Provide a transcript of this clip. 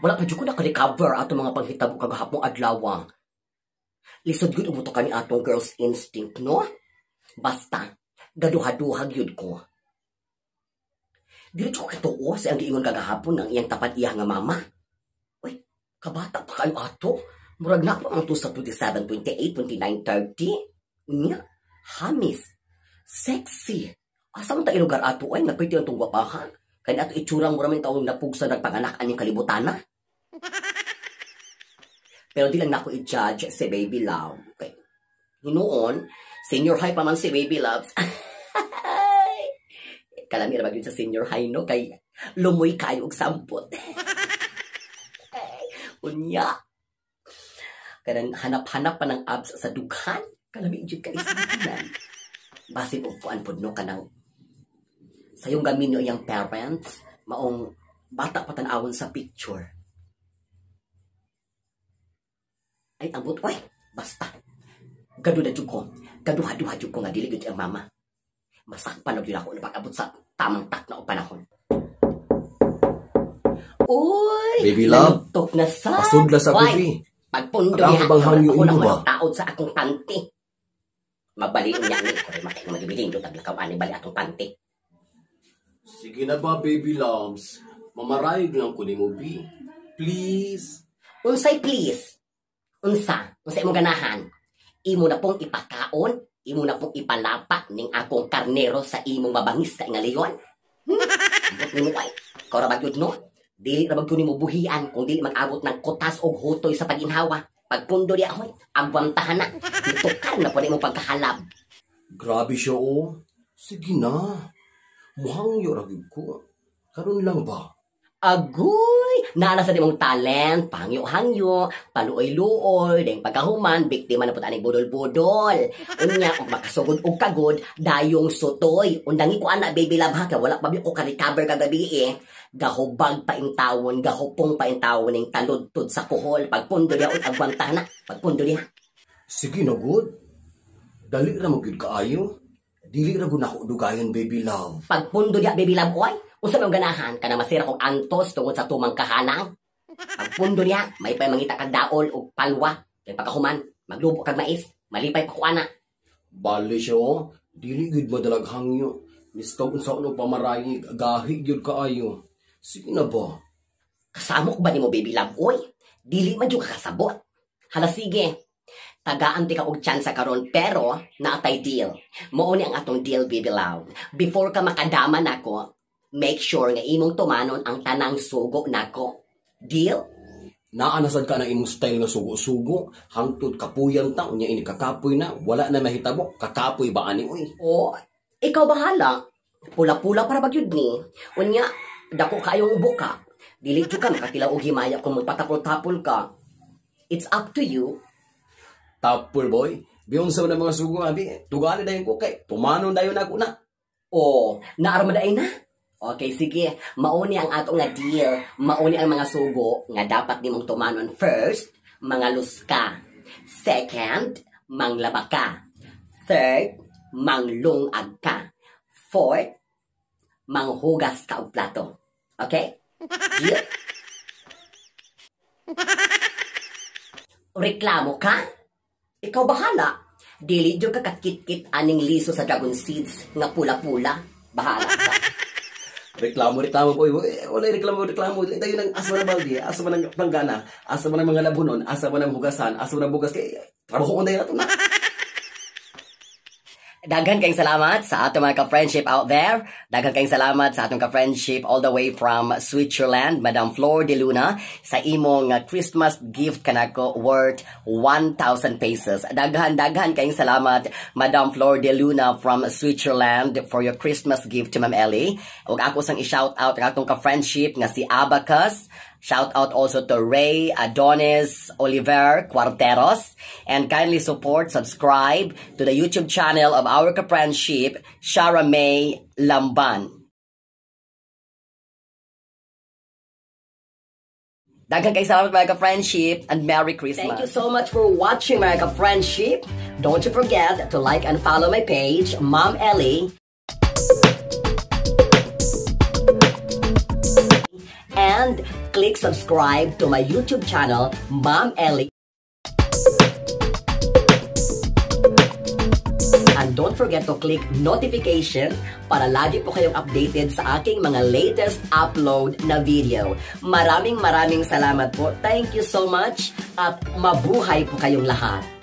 Wala pa dyan ko naka-recover ato mga panghitabo kagahapong adlaw. Lisod yun umuto ka ni atong girl's instinct, no? Basta, gaduha-duhag yun ko. Dili ko katuo sa ang giingon kagahapon ng iyang tapat iya nga mama. Uy, kabata pa kayo ato. Murag na po ang to sa 27, 28, 29, 30. Unya, hamis, sexy. Asa mo tayo lugar ato ay napiti ang tong wapahan. Kaya ato itsurang mo raman taong napugsa nagpanganak aning kalibutana. Pero di lang na ako i-judge si Baby Love. Okay. Noon, senior high pa man si Baby Loves. Kalami na yun sa senior high, no? Kay lumoy kayo og sampot. Unya. Kanang hanap-hanap pa ng abs sa dughan. Kalami yun ka isang base po puan po, no? Kanang sayong gamin nyo yung parents, maong bata patanawon sa picture. Ay, ambot, oy, basta. Gado na dyan ko. Gaduha-duha dyan ko nga diligod ang mama. Masakpan na yun ako na pag-abot sa tamang tak na o panahon. Uy! Baby Love, nalutok na sa... pasudla sa kubi. Pagpundo niya, ako na taod sa akong panty. Mabaliin niya ni, kung makikita magibiling doon, taglakaw ani bali atong panty. Sige na ba, Baby Loves? Mamarayog lang ko ni mo, B. Please? Unsay please? Unsay mong ganahan? Imo na pong ipakaon, imo na pong ipalapa ning akong karnero sa imong mabangis ka ingaliyon. Ambot ni mo ay, kora bagyod no? Dili na bagyo ni mo buhian kung dili mag-abot ng kutas o hutoy sa paginhawa. Pagpundo di ahoy, agwantahan na. Itukan na po mo pagkahalab. Grabe siya, oh. Sige na. Muhang yoragig ko. Karon lang ba? Agoy! Naana sa mong talent, pangyo-hangyo, paluoy-luoy, dahil pagkahuman, biktima na po tanig budol-budol. Unya, kung makasugod o kagod, dayong sutoy. Undangi ko anak, Baby Love ha, kaya wala pa ko ka-recover kagabi eh. Gahubag pa in tawon, gahupong pa in tawon, yung taludtod sa kuhol. Pagpundo niya, agwantah na. Pagpundo niya. Sige na, good. Dali na magiging kaayo. Dili na guna ko dugayan, Baby Love. Pagpundo niya, Baby Love, oy. Unsa may ganahan ka na masira kong antos tungod sa tumang kahanang. Pagpundo niya, may pay mangita kag daol o palwa. Kaya pagkahuman, maglubo kag mais, malipay pa kuana. Bali siya, oh. Dili gud madalag hangyo. Mistaw unsa uno pamarayi, gahi gyud kaayo. Sige na ba? Kasamok ba nimo, Baby Love, oy? Dili man jud ka kasabot. Hala sige. Tagaan ti ka og chance karon pero naatay deal. Mao ni ang atong deal, Baby Love. Before ka makadama nako, make sure nga imong tumanon ang tanang sugo nako. Deal? Naanasad ka na imong style nga sugo-sugo, hangtod kapuyan ta, unya ini kakapoy na, wala na mahitabo, kakapoy ba ani oy? Oh, ikaw bahala. Pula-pula para bagyud ni. Unya, dako kayong buka. Dili jud ka makatilaw og himaya kung magpatapol-tapol ka. It's up to you. Tapol boy, biyon sa mga sugo abi, tugali dayon ko kay tumanon dayon ako na. Oh, naarmadaay na. Okay, sige. Mauni ang atong nga deal. Mauni ang mga sugo nga dapat nimong tumanon. First, mga luska. Second, manglaba ka. Third, manglungag ka. Fourth, manghugas ka og plato. Okay? Deal? Reklamo ka? Ikaw bahala. Dili jud ka kakit-kit aning liso sa dragon seeds nga pula-pula. Bahala ka. Reklamo boy. Wala reklamo. Dayon ang asa na baldi, asa man ang panggana, asa man ang mga labunon, asa man ang hugasan, asa man ang bugas kay trabaho on dayon nato na. Daghan kayong salamat sa atong mga ka-friendship out there. Daghan kayong salamat sa atong ka-friendship all the way from Switzerland, Madam Flor de Luna, sa imong Christmas gift kanako worth 1,000 pesos. Daghan kayong salamat, Madam Flor de Luna from Switzerland, for your Christmas gift to Ma'am Ellie. Ug ako sang i-shout out ang atong ka-friendship nga si Abacus. Shout out also to Ray Adonis Oliver Cuarteros. And kindly subscribe to the YouTube channel of our ka-friendship, Shara May Lamban. Daghang kay salamat mga ka-friendship and Merry Christmas. Thank you so much for watching mga ka-friendship. Don't you forget to like and follow my page, Ma'am Ellie. And and click subscribe to my YouTube channel, Ma'am Ellie. And don't forget to click notification para lagi po kayong updated sa aking mga latest upload na video. Maraming salamat po. Thank you so much at mabuhay po kayong lahat.